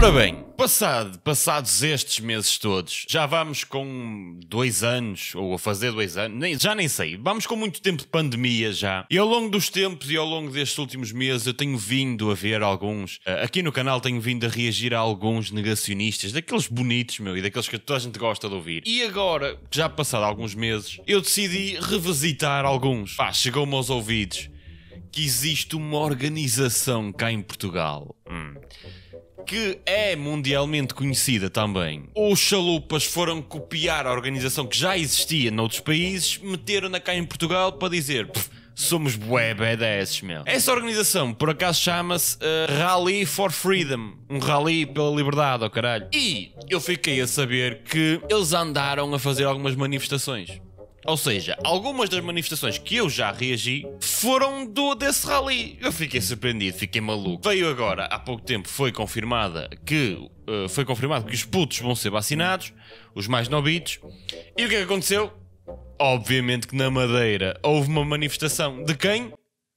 Ora bem, passados estes meses todos, já vamos com 2 anos, ou a fazer 2 anos, já nem sei, vamos com muito tempo de pandemia já. E ao longo dos tempos e ao longo destes últimos meses eu tenho vindo a ver alguns, aqui no canal tenho vindo a reagir a alguns negacionistas, daqueles bonitos, meu, e daqueles que toda a gente gosta de ouvir. E agora, já passado alguns meses, eu decidi revisitar alguns. Pá, chegou-me aos ouvidos que existe uma organização cá em Portugal, que é mundialmente conhecida também. Os chalupas foram copiar a organização que já existia noutros países, meteram-na cá em Portugal para dizer: somos bué badass, meu. Essa organização, por acaso, chama-se Rally for Freedom. Um rally pela liberdade, oh caralho. E eu fiquei a saber que eles andaram a fazer algumas manifestações. Ou seja, algumas das manifestações que eu já reagi foram desse rally. Eu fiquei surpreendido, fiquei maluco. Veio agora, há pouco tempo, foi confirmado que os putos vão ser vacinados, os mais novitos. E o que é que aconteceu? Obviamente que na Madeira houve uma manifestação de quem?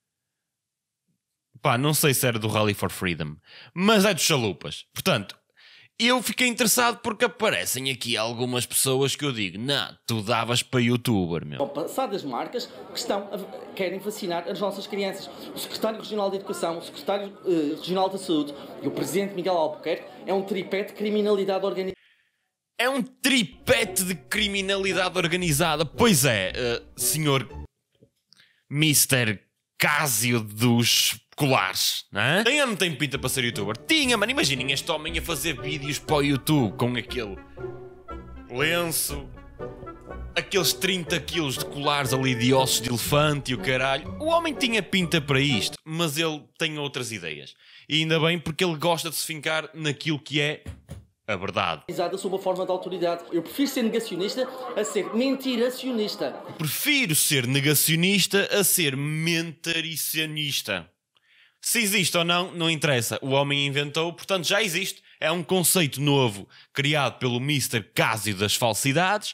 Pá, não sei se era do Rally for Freedom, mas é dos chalupas. Portanto, eu fiquei interessado porque aparecem aqui algumas pessoas que eu digo: não, tu davas para youtuber, meu. São passadas marcas que querem vacinar as nossas crianças. O secretário regional de Educação, o secretário regional da Saúde e o presidente Miguel Albuquerque é um tripé de criminalidade organizada. É um tripete de criminalidade organizada. Pois é, senhor Mr. Cásio dos colares, não é? Não tem pinta para ser youtuber. Tinha, mano, imaginem este homem a fazer vídeos para o YouTube com aquele lenço, aqueles 30 quilos de colares ali de ossos de elefante e o caralho. O homem tinha pinta para isto, mas ele tem outras ideias. E ainda bem, porque ele gosta de se fincar naquilo que é a verdade. Sob a forma de autoridade. Eu prefiro ser negacionista a ser mentiracionista. Prefiro ser negacionista a ser mentaricionista. Se existe ou não, não interessa. O homem inventou, portanto já existe. É um conceito novo, criado pelo Mr. Cásio das falsidades.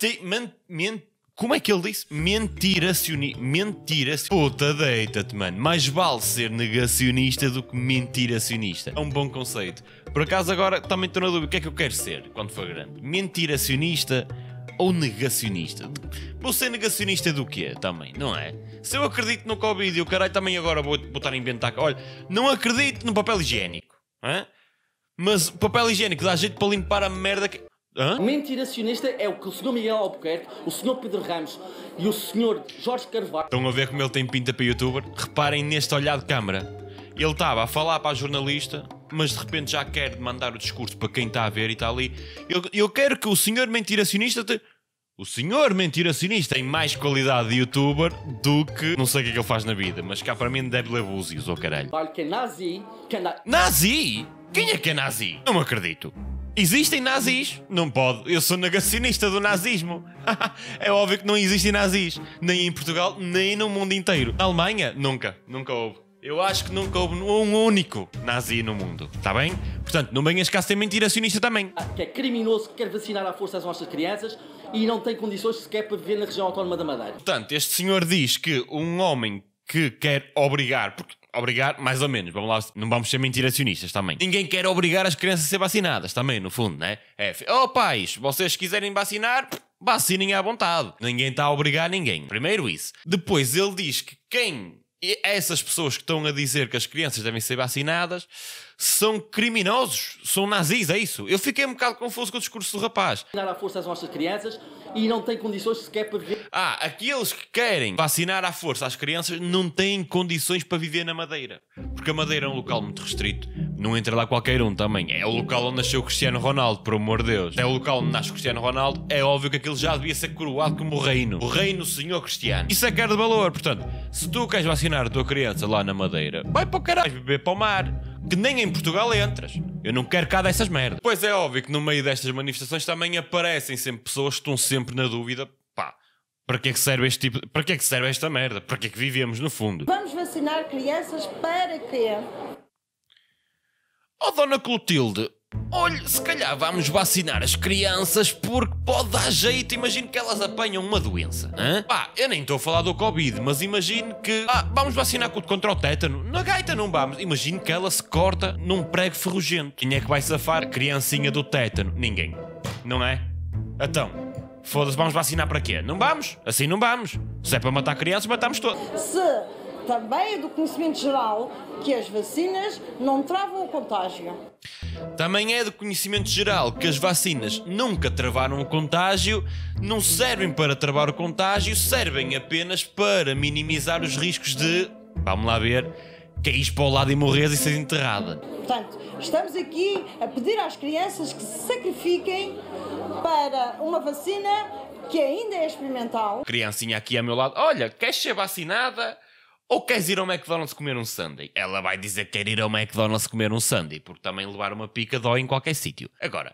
Como é que ele disse? Mentiracionista. Puta, deita-te, mano. Mais vale ser negacionista do que mentiracionista. É um bom conceito. Por acaso agora também estou na dúvida. O que é que eu quero ser quando for grande? Mentiracionista ou negacionista? Vou ser negacionista do quê também, não é? Se eu acredito no Covid e o caralho, também agora vou estar a inventar. Olha, não acredito no papel higiênico. Hã? Mas papel higiênico dá jeito para limpar a merda que... Hã? Mentiracionista é o que o Sr. Miguel Albuquerque, o Sr. Pedro Ramos e o Sr. Jorge Carvalho... Estão a ver como ele tem pinta para youtuber? Reparem neste olhar de câmara. Ele estava a falar para a jornalista, mas de repente já quer mandar o discurso para quem está a ver e está ali. Eu quero que o senhor mentiracionista... O senhor mentiracionista tem mais qualidade de youtuber do que... Não sei o que é que ele faz na vida, mas cá para mim deve ler búzios, ou caralho. Que é nazi... Nazi? Quem é que é nazi? Não me acredito. Existem nazis? Não pode. Eu sou negacionista do nazismo. É óbvio que não existem nazis. Nem em Portugal, nem no mundo inteiro. Na Alemanha? Nunca houve. Eu acho que nunca houve um único nazi no mundo. Está bem? Portanto, não venhas cá ser mentiracionista também. Que é criminoso, que quer vacinar à força as nossas crianças e não tem condições sequer para viver na região autónoma da Madeira. Portanto, este senhor diz que um homem que quer obrigar... Obrigar, mais ou menos, vamos lá, não vamos ser mentiracionistas também. Ninguém quer obrigar as crianças a ser vacinadas também, no fundo, né? Pais, vocês quiserem vacinar, vacinem à vontade. Ninguém está a obrigar ninguém. Primeiro isso. Depois ele diz que essas pessoas que estão a dizer que as crianças devem ser vacinadas são criminosos, são nazis, é isso? Eu fiquei um bocado confuso com o discurso do rapaz. Vacinar à força as nossas crianças e não tem condições sequer para viver... Aqueles que querem vacinar à força as crianças não têm condições para viver na Madeira. Porque a Madeira é um local muito restrito. Não entra lá qualquer um também. É o local onde nasceu o Cristiano Ronaldo, por amor de Deus. É o local onde nasce o Cristiano Ronaldo. É óbvio que aquilo já devia ser coroado como o reino. O reino senhor Cristiano. Isso é que é de valor. Portanto, se tu queres vacinar a tua criança lá na Madeira, vai para o caralho, vai beber para o mar. Que nem em Portugal entras. Eu não quero cá dessas merdas. Pois é óbvio que no meio destas manifestações também aparecem sempre pessoas que estão sempre na dúvida. Para que é que serve este tipo... Para que é que serve esta merda? Para que é que vivemos no fundo? Vamos vacinar crianças para quê? Oh, Dona Clotilde, olha, se calhar vamos vacinar as crianças porque pode dar jeito, imagino que elas apanham uma doença. Hã? Pá, eu nem estou a falar do Covid, mas imagino que vamos vacinar contra o tétano. Na gaita não vamos, imagino que ela se corta num prego ferrugento. Quem é que vai safar? Criancinha do tétano. Ninguém, não é? Então, foda-se, vamos vacinar para quê? Não vamos? Assim não vamos. Se é para matar crianças, matamos todos. Se também é do conhecimento geral que as vacinas não travam o contágio. Também é de conhecimento geral que as vacinas nunca travaram o contágio, não servem para travar o contágio, servem apenas para minimizar os riscos de, vamos lá ver, caís para o lado e morres e seres enterrada. Portanto, estamos aqui a pedir às crianças que se sacrifiquem para uma vacina que ainda é experimental. Criancinha aqui ao meu lado, olha, queres ser vacinada? Ou queres ir ao McDonald's comer um sundae? Ela vai dizer que quer ir ao McDonald's comer um sundae, porque também levar uma pica dói em qualquer sítio. Agora,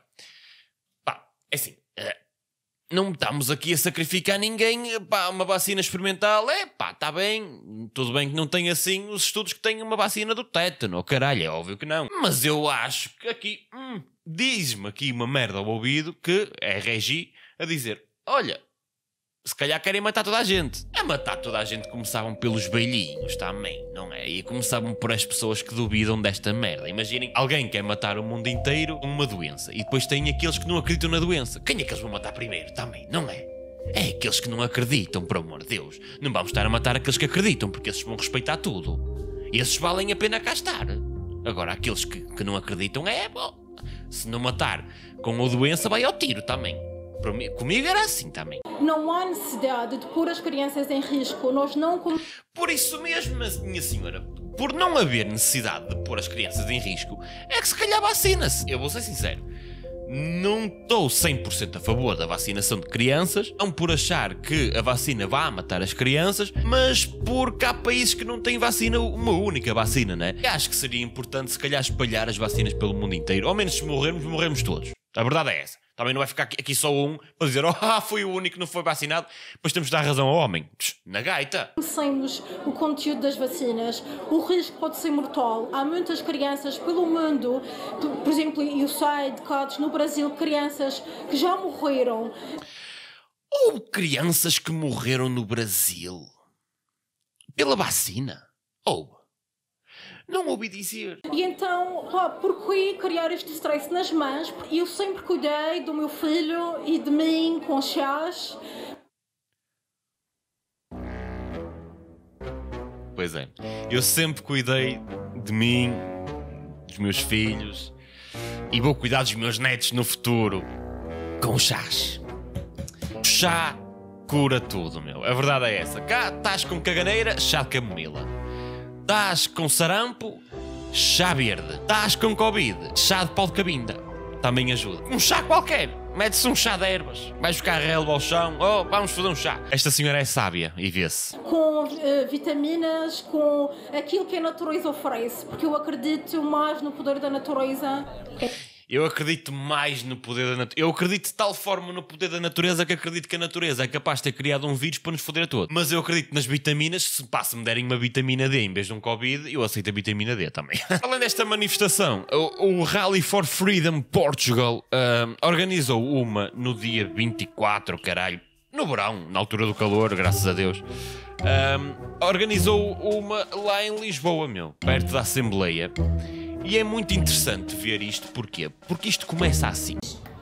pá, é assim, não estamos aqui a sacrificar ninguém, pá, uma vacina experimental, está bem, tudo bem que não tem assim os estudos que têm uma vacina do tétano, oh, caralho, é óbvio que não. Mas eu acho que aqui, diz-me aqui uma merda ao ouvido que é Regi a dizer, olha, se calhar querem matar toda a gente. A matar toda a gente começavam pelos velhinhos também, não é? E começavam por as pessoas que duvidam desta merda. Imaginem, alguém quer matar o mundo inteiro com uma doença. E depois tem aqueles que não acreditam na doença. Quem é que eles vão matar primeiro? Também, não é? É aqueles que não acreditam, por amor de Deus. Não vamos estar a matar aqueles que acreditam, porque esses vão respeitar tudo. E esses valem a pena cá estar. Agora, aqueles que não acreditam bom. Se não matar com a doença, vai ao tiro também. Comigo era assim também. Não há necessidade de pôr as crianças em risco. Nós não... Por isso mesmo, minha senhora, por não haver necessidade de pôr as crianças em risco, é que se calhar vacina-se. Eu vou ser sincero. Não estou 100% a favor da vacinação de crianças, não por achar que a vacina vá matar as crianças, mas porque há países que não têm vacina, uma única vacina, né? E acho que seria importante se calhar espalhar as vacinas pelo mundo inteiro. Ao menos se morrermos todos. A verdade é essa. Também não vai ficar aqui só um para dizer foi o único que não foi vacinado, depois temos de dar razão ao homem. Na gaita. Conhecemos o conteúdo das vacinas, o risco pode ser mortal. Há muitas crianças pelo mundo, por exemplo, eu sei de casos no Brasil, crianças que já morreram. Ou crianças que morreram no Brasil pela vacina. Não ouvi dizer. E então, por que criar este stress nas mães? Eu sempre cuidei do meu filho e de mim com chás. Pois é. Eu sempre cuidei de mim, dos meus filhos e vou cuidar dos meus netos no futuro com chás. O chá cura tudo, meu. A verdade é essa. Cá estás com caganeira, chá de camomila. Estás com sarampo, chá verde. Estás com Covid, chá de pau de cabinda. Também ajuda. Um chá qualquer. Mete-se um chá de ervas. Vais buscar relva ao chão. Vamos fazer um chá. Esta senhora é sábia e vê-se. Com vitaminas, com aquilo que a natureza oferece. Porque eu acredito mais no poder da natureza. Eu acredito mais no poder da natureza. Eu acredito de tal forma no poder da natureza que acredito que a natureza é capaz de ter criado um vírus para nos foder a todos. Mas eu acredito nas vitaminas. Se me derem uma vitamina D em vez de um Covid, eu aceito a vitamina D também. Além desta manifestação, o Rally for Freedom Portugal organizou uma no dia 24, caralho. No verão, na altura do calor, graças a Deus. Organizou uma lá em Lisboa, perto da Assembleia. E é muito interessante ver isto, porquê? Porque isto começa assim.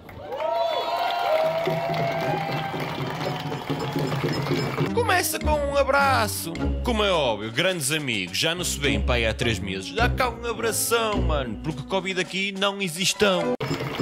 Começa com um abraço. Como é óbvio, grandes amigos, já não se vêem para aí há 3 meses. Dá cá um abração, mano, porque Covid aqui não existam.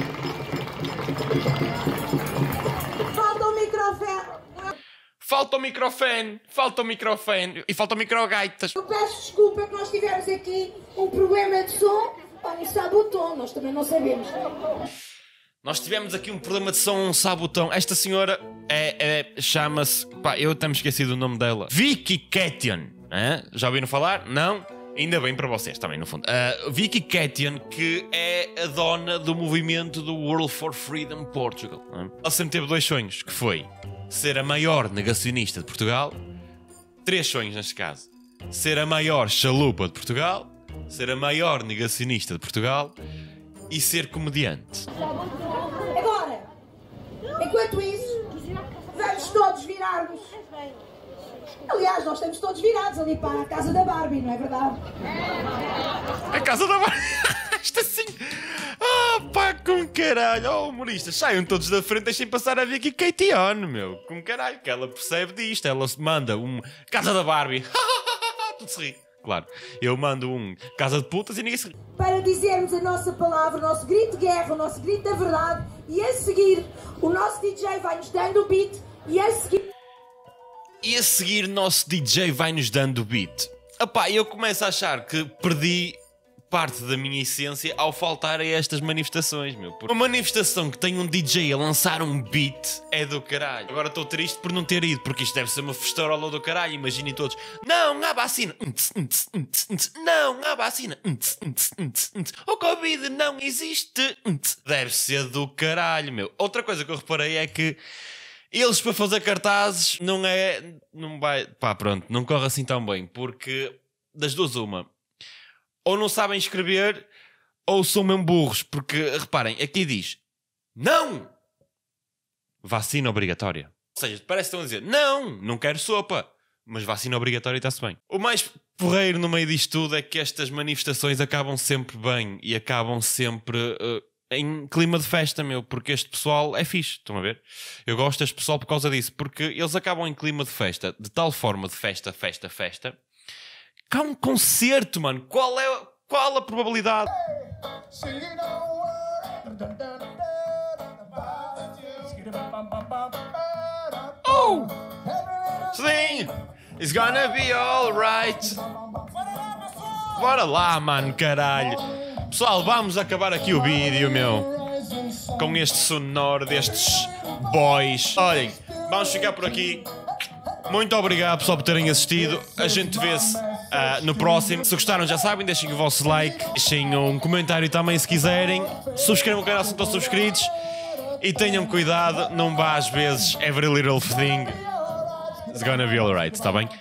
Falta o microfone. Falta o microfone e falta o microgaitas. Eu peço desculpa que nós tivemos aqui um problema de som. Não sabe o tom, nós também não sabemos. Nós tivemos aqui um problema de som, um sabotão. Esta senhora chama-se... eu até me esqueci do nome dela. Vicky Kettian. Já ouviram falar? Não? Ainda bem para vocês também, no fundo. Vicky Kettian, que é a dona do movimento do World for Freedom Portugal. Ela sempre teve 2 sonhos, que foi ser a maior negacionista de Portugal. 3 sonhos neste caso. Ser a maior chalupa de Portugal. Ser a maior negacionista de Portugal. e ser comediante. Agora, enquanto isso, vamos todos virar-nos. Aliás, nós estamos todos virados ali para a casa da Barbie, não é verdade? A casa da Barbie. Isto assim. Ah, pá, com caralho. Oh, humoristas, saiam todos da frente, deixem passar a ver aqui Katie On, meu. Com caralho, que ela percebe disto. Ela manda Casa da Barbie. Tudo se ri. Claro, eu mando Casa de Putas e ninguém se ri. Para dizermos a nossa palavra, o nosso grito de guerra, o nosso grito da verdade, e a seguir, o nosso DJ vai-nos dando o beat, e a seguir... E a seguir, nosso DJ vai-nos dando o beat. Epá, eu começo a achar que perdi parte da minha essência ao faltar a estas manifestações, meu. Uma manifestação que tem um DJ a lançar um beat é do caralho. Agora estou triste por não ter ido, porque isto deve ser uma festarola do caralho. Imaginem todos. Não há vacina. Não há vacina. O Covid não existe. Deve ser do caralho, meu. Outra coisa que eu reparei é que eles, para fazer cartazes, não vai... Pá, pronto, não corre assim tão bem, porque das duas uma. Ou não sabem escrever, ou são mesmo burros. Porque, reparem, aqui diz: não! Vacina obrigatória. Ou seja, parece que estão a dizer: não quero sopa. Mas vacina obrigatória e está-se bem. O mais porreiro no meio disto tudo é que estas manifestações acabam sempre bem. E acabam sempre em clima de festa, meu. Porque este pessoal é fixe, estão a ver? Eu gosto deste pessoal por causa disso. Porque eles acabam em clima de festa. De tal forma de festa, que há um concerto, mano. Qual a probabilidade? Oh! Sim! It's gonna be alright. Bora lá, mano, caralho. Pessoal, vamos acabar aqui o vídeo, meu. Com este sonoro destes boys. Olhem, vamos ficar por aqui. Muito obrigado, pessoal, por terem assistido. A gente vê-se no próximo. Se gostaram, já sabem, deixem o vosso like, deixem um comentário também se quiserem. Subscrevam o canal se não estão subscritos. E tenham cuidado, não vá às vezes every little thing is gonna be alright, está bem?